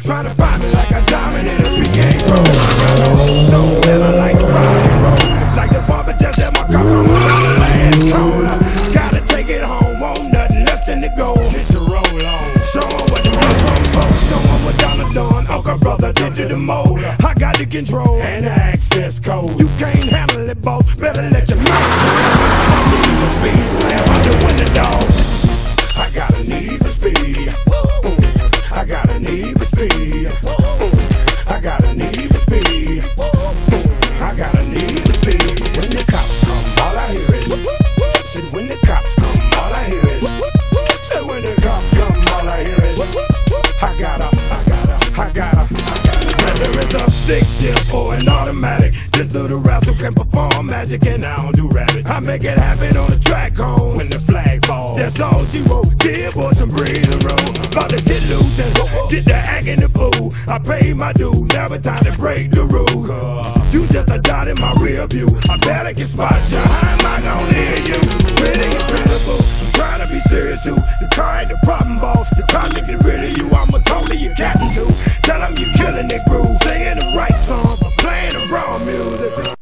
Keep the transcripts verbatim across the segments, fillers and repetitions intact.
Trying to find me like a diamond in a weekend roll. So that I like to rock and roll. Like the barber just at my car, I'm on the last corner. Gotta take it home, won't nothing less than the gold. Kiss the roll on. Show 'em what the roll on for. Show 'em what Donna done. Uncle brother did to the mold. I got the control and the access code. You can't handle it, boss. Better let your mouth go. Speed slam out the window, dog. I got a need for speed. I got a need for speed. I got a need for speed. I got a need for speed. When the cops come, all I hear is. Said when the cops come, all I hear is. Said when the cops come, all I hear is. I gotta, I gotta, I gotta, I gotta. Whether it's a stick shift or an automatic, this little rascal can perform magic and I don't do rabbit. I make it happen on the track home when the flag falls. That's all she wrote. Give boy some breathing room. About to get loose and get the act in the fool. I paid my due, never time to break the rules. You just a dot in my rear view. I bet I can spot you. How am I gonna hear you? Pretty incredible. I'm trying to be serious too. The car ain't the problem, boss. The car should get rid of you. I'ma talk to your captain too. Tell him you killing that groove. Singing the right song, playing the wrong music.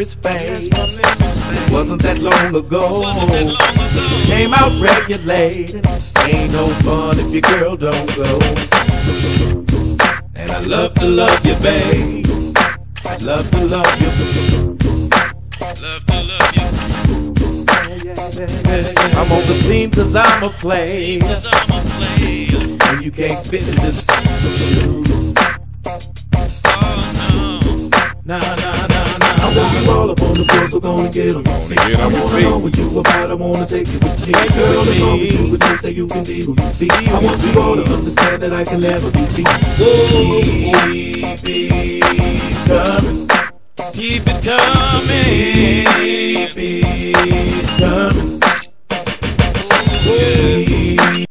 is Faye. It wasn't that long ago. Came out regulated. Ain't no fun if your girl don't go. And I love to love you, babe. I love to love you. Love to love you. I'm on the team cause I'm a player. Cause I'm a player. And you can't fit in this. Nah, nah, nah, nah. I want you all up on the floor, so gonna get 'em. Gonna get I on your wanna feet. know what you about, I wanna take you with me. Girl, as long as you with me, say you can be who you be. I want you all to understand that I can never be beat. Keep it coming. Keep it coming. Keep it coming. Keep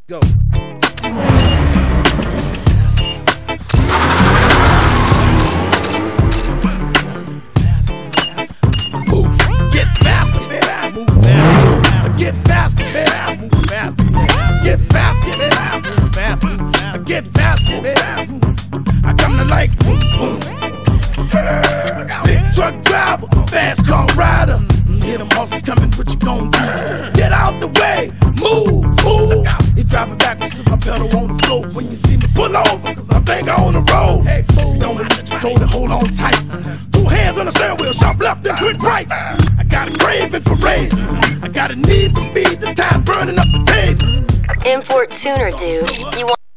Go. Move. Get faster, man. Move faster. Get faster, man. Move faster. Get faster, man. Move faster. Get faster, man. I come to like boom, boom. Big truck driver, fast car rider. Hear them horses coming, what you gon' do? Get out the way, move, fool. He driving backwards cause I pedal on the floor. When you see me pull over, cause I think I on the road. Hey, fool, don't let you control it, hold on tight. Two hands on the steering wheel, sharp left and quick right. I got a craving for racing. I got a need for speed, the tire burning up the pavement. Import tuner, dude. You want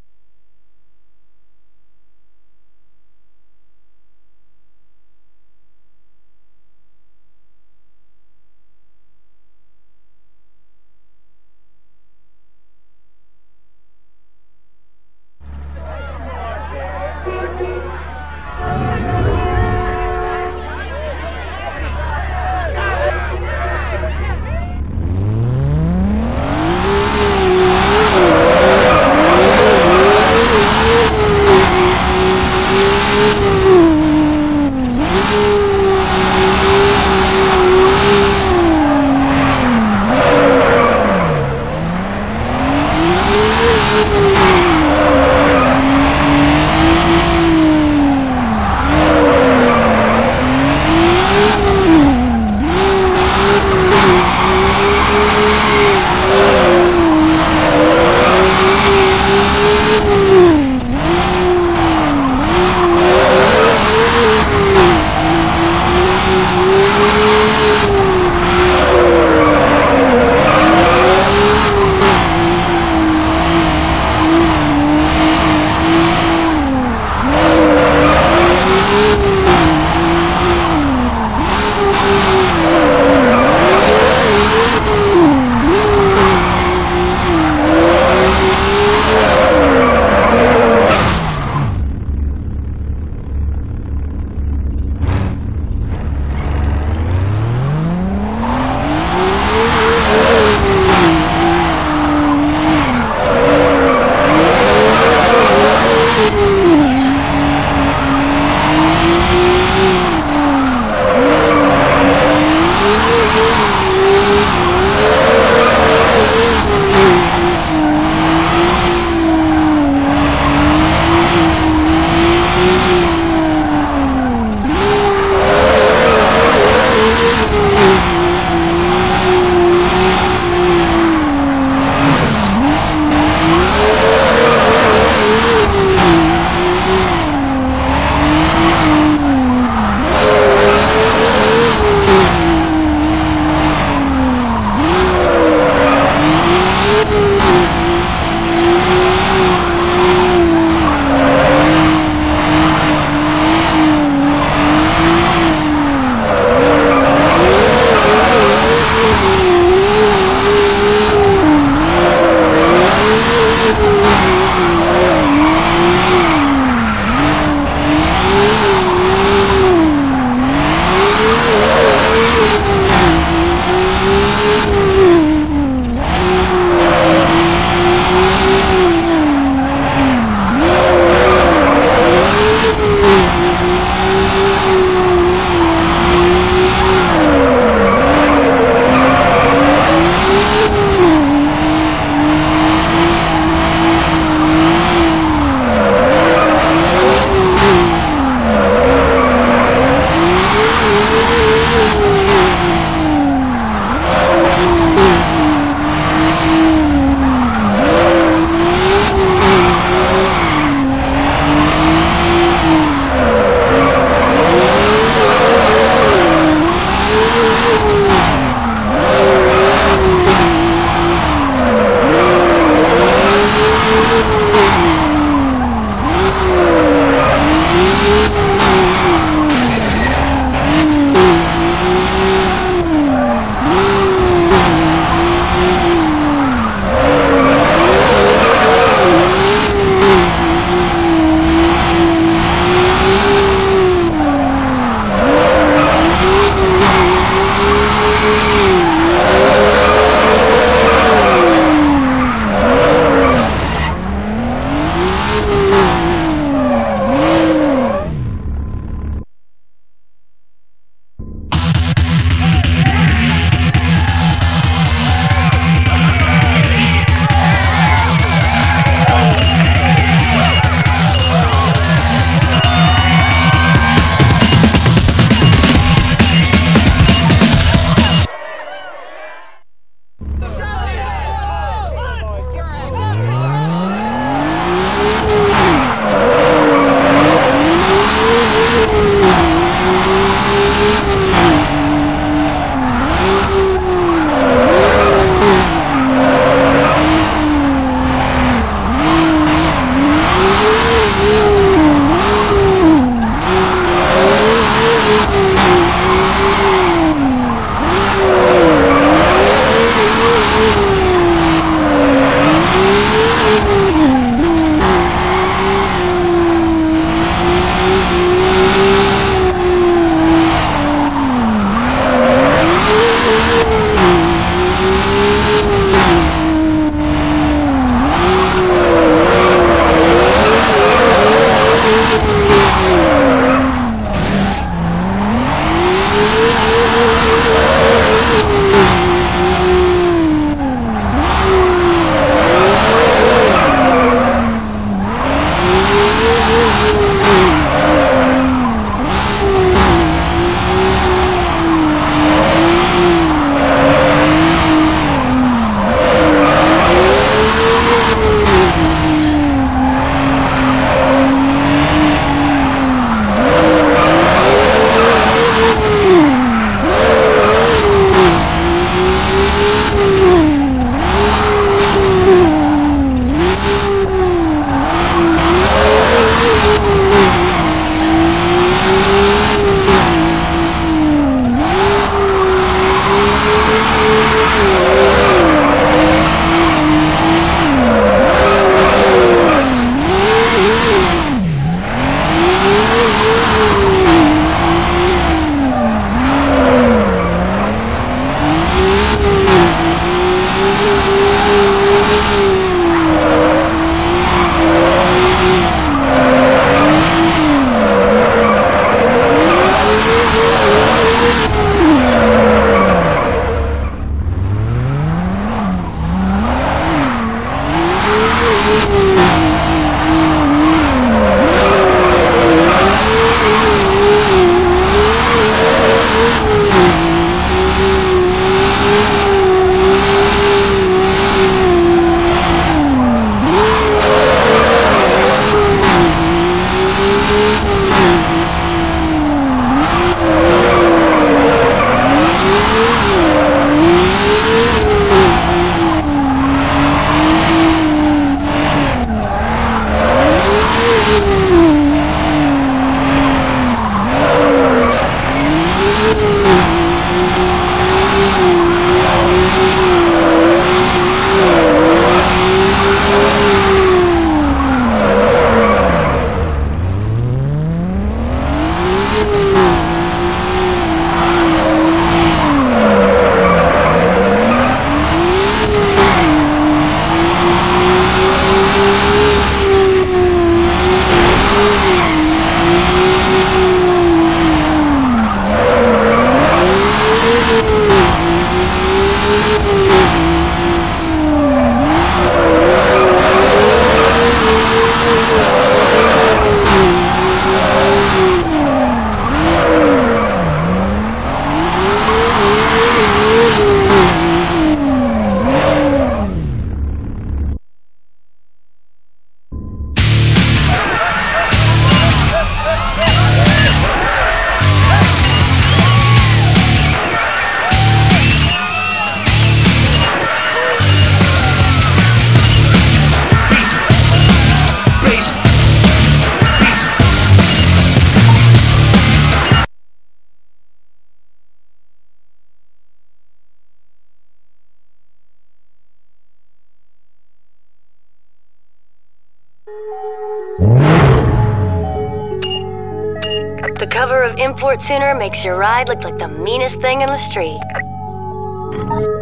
cover of import tuner makes your ride look like the meanest thing in the street.